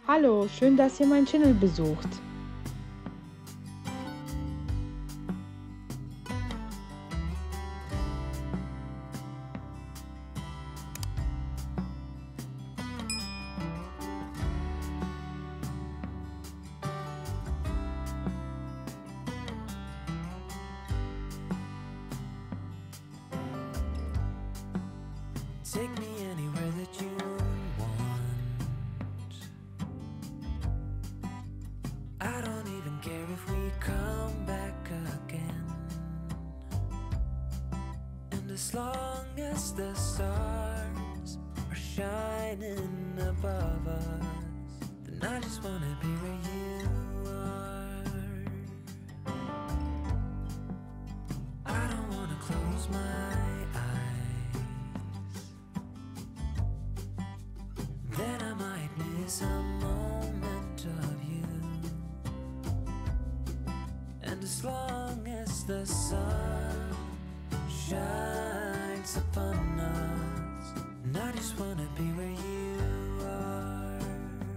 Hallo, schön, dass ihr meinen Channel besucht. Take me anywhere that you want. I don't even care if we come back again. And as long as the stars are shining above us, then I just wanna be where you are. I don't wanna close my eyes. Then I might miss a moment of you. And as long as the sun shines upon us, and I just wanna be where you are.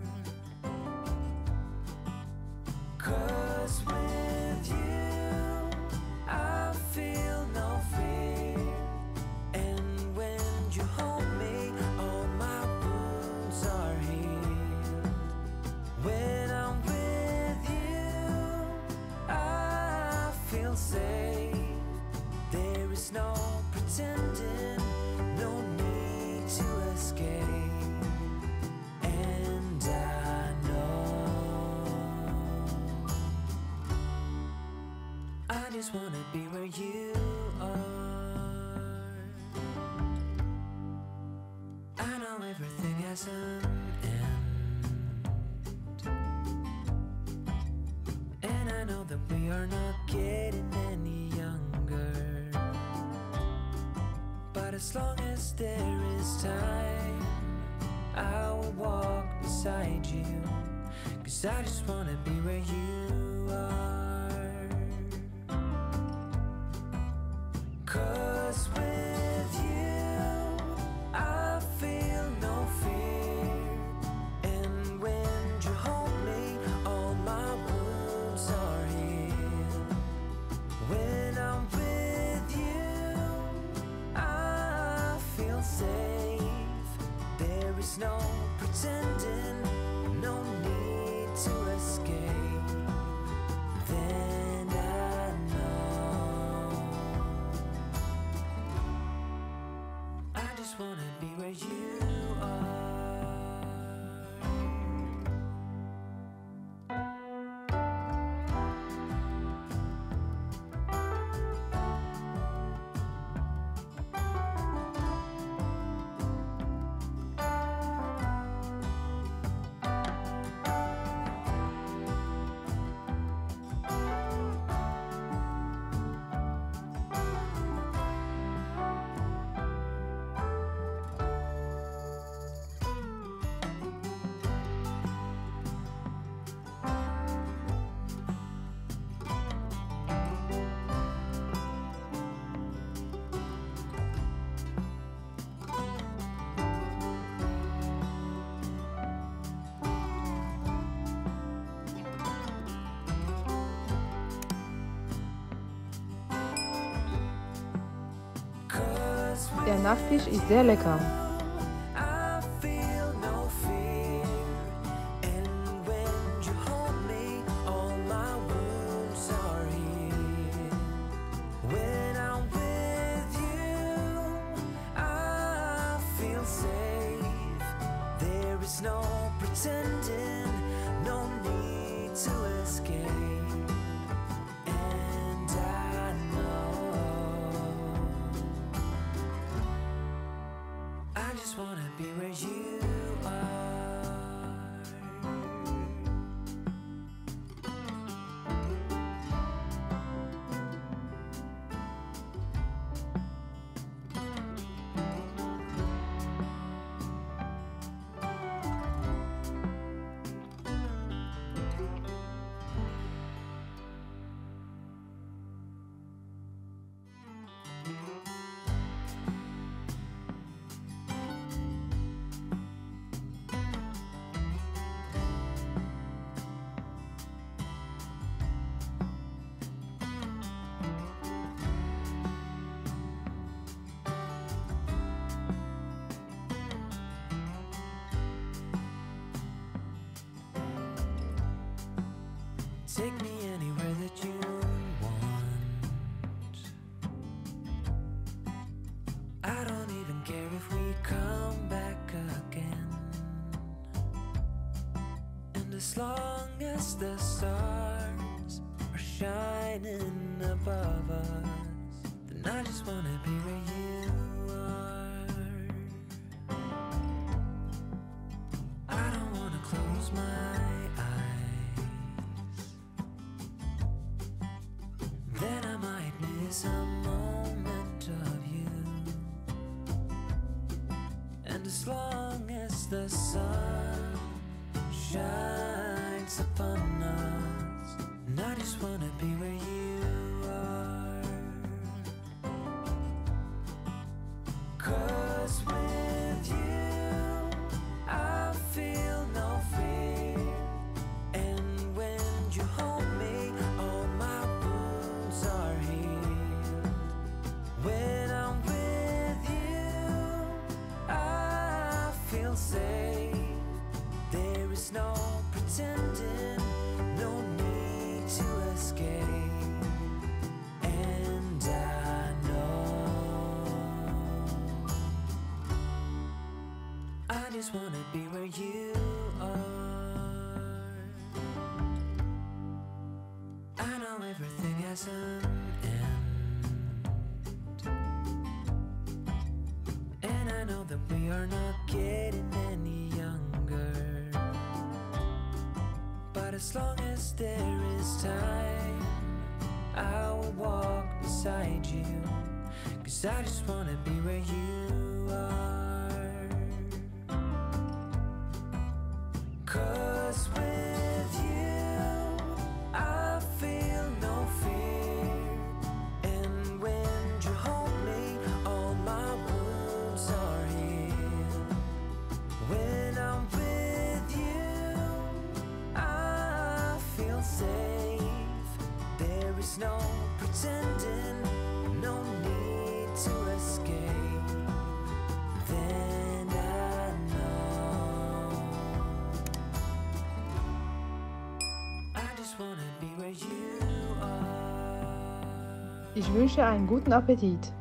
'Cause with you I feel no fear. And when you hold me, all my wounds are healed. When I'm with you, I feel safe. There is no pretending, no need to escape. And I know I just wanna be where you are. I know everything has an end, and I know that we are not getting any younger. But as long as there is time, I will walk beside you. 'Cause I just wanna be where you are. 'Cause with you I feel no fear. And when you hold me, all my wounds are healed. When I'm with you, I feel safe. There is no pretending, no need to escape. Then I know I just wanna be where you are. Der Nachtisch ist sehr lecker. I feel no fear. And when you hold me, all my wounds are healed. When I'm with you, I feel safe. There is no pretending, no need to escape. And I know I just wanna be where you are. as long as the stars are shining above us, then I just wanna be where you are. I don't wanna close my eyes, then I might miss a moment of you. And as long as the sun shines upon us, and I just wanna be where you are. 'Cause with you I feel no fear, and when you hold me all my wounds are healed. When I'm with you I feel safe. There is no pretending, no need to escape. And I know I just wanna be where you are. I know everything has an end, and I know that we are not getting any younger. But as long as there is time, I will walk beside you. 'Cause I just wanna be where you are. 'Cause with you I feel no fear, and when you hold me all my wounds are healed. When I'm with you I feel safe. There is no pretending, no need to escape. Then I know I just wanna be where you are. Ich wünsche einen guten Appetit.